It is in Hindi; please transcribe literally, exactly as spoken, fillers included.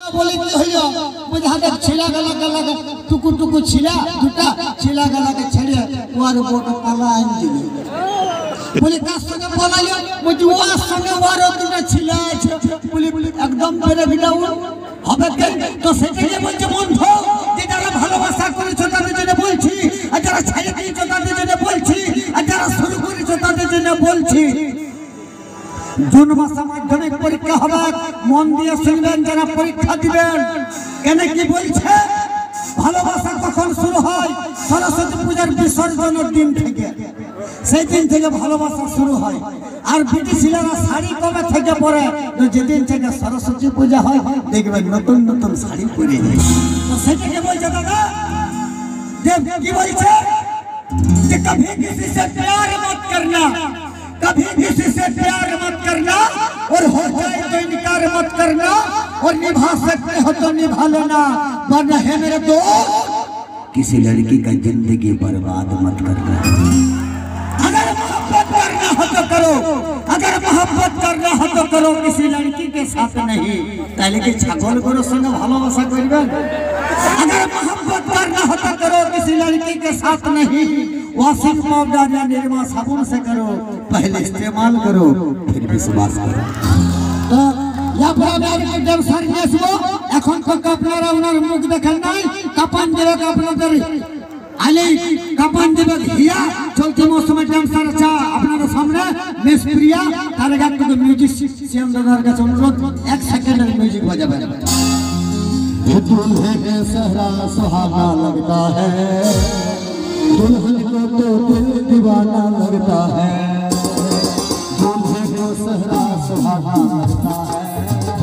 बोले कि होइयो मुझे हाथ छिला गला गला टुकु टुकु छिला दुटा छिला गला के छड़े वार बोट पाला आइन दिले बोले का संगे बोलायो मुझे वो संगे वार दुटा छिला बोले एकदम मेरे बिडाउ হবে কে তো সেটাই বলছে বন্ধু যে যারা ভালোবাসা করেছো তাদের জন্য বলছি আর যারা ছেড়ে দিয়েছো তাদের জন্য বলছি আর যারা শুরু করেছো তাদের জন্য বলছি জুন মাসে মাধ্যমিক পরীক্ষা হবে মন দিয়ে শুনবেন যারা পরীক্ষা দিবেন কেন কি বলছে ভালোবাসা কখন শুরু হয় সরস্বতী পূজার বিসর্জনের দিন থেকে সেই দিন থেকে ভালোবাসা শুরু হয় আর ব্রিটিশরা শাড়ি কবে থেকে পরে তো যেদিন থেকে সরস্বতী পূজা হয় দেখবেন নতুন নতুন শাড়ি পরে তো সেটাকে বলছে দাদা দেব কি বলছে যে কभी किसी से प्यार मत करना कभी किसी से प्यार मत करना और हो जाए तो इनकार मत करना और निभा सकते हो तो निभा लेना वरना है मेरे दोस्त किसी लड़की का जिंदगी बर्बाद मत करना अगर मोहब्बत करना हो तो करो अगर मोहब्बत करना हो तो करो किसी लड़की के साथ नहीं ताले के छागल गुरु संग भालोबासा करबेन अगर मोहब्बत करना हो तो करो किसी लड़की के साथ नहीं वॉशिंग पाउडर या निरमा साबुन से करो पहले इस्तेमाल करो फिर विश्वास करो तो या ब्रादर के जब सर नेसबो এখন তো আপনারা ওনার মুখ দেখেন নাই কাপান দেবে আপনাদের আলে কাপান দেবে হিয়া চলতি মৌসুমে ডান্সার আছে আপনাদের সামনে মিস প্রিয়া তার গান তো মিউজিশিয়ান দাদার কাছে অনুরোধ এক সেকেন্ডের মিউজিক বাজাবেন दुल्हे के सहरा सुहाना लगता है दुल्हन को तो दिल दीवाना लगता है दुल्हे को सहरा सुहाना लगता है